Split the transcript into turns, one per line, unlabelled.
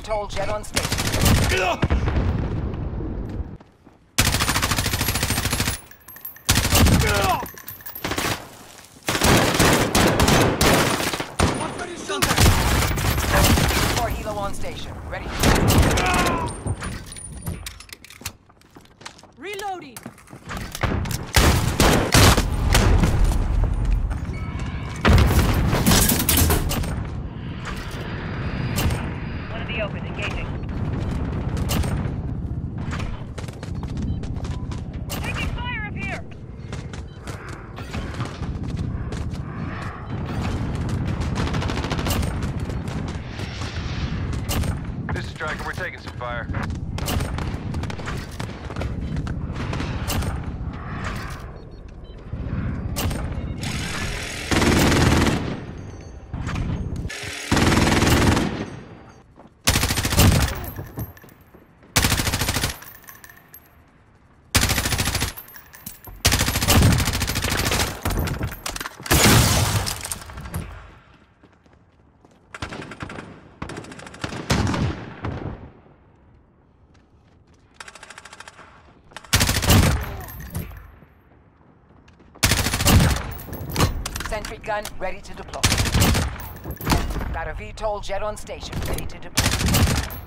VTOL jet on station. More helo on station. Ready.
Reloading.
One of the open, engaging. Taking fire up here!
This is Striker, we're taking some fire.
Sentry gun ready to deploy. Got a VTOL jet on station ready to deploy.